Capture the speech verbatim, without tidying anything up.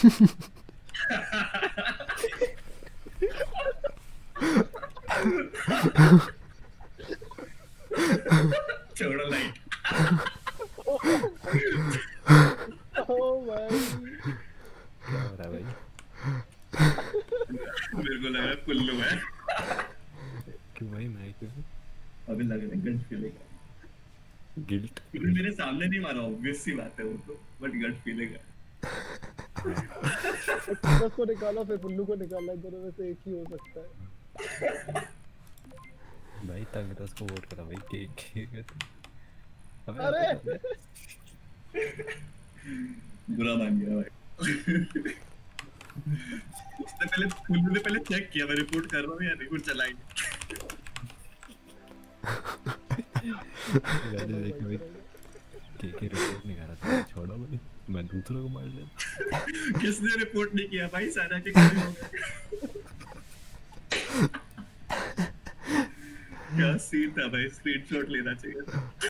छोड़ो लाइट। ओ भाई क्या हो रहा है भाई? मेरे को लग रहा है कुल्लू है। क्यों भाई मैं क्यों? अभी लग रहा है गट फीलेगा। गिल्ट? क्योंकि मेरे सामने नहीं मारा, ऑब्वियस सी बात है वो तो, बट गट फीलेगा। बस को निकाला फिर पुल्लू को निकाला, दोनों में से एक ही हो सकता है। भाई तंग तो उसको वोट करा भाई। के के अबे अरे अबे बुरा मान गया भाई। उसने पहले पुल्लू ने पहले चेक किया मैं रिपोर्ट कर रहा हूँ या रिपोर्ट चलाएंगे। मैंने देखा भाई के के रिपोर्ट नहीं कर रहा था। छोड़ो भाई, मैं दूसरों को मार लिया। किसने रिपोर्ट नहीं किया भाई? सारा के खड़े हो गए। क्या सीन था भाई, स्क्रीनशॉट लेना चाहिए था।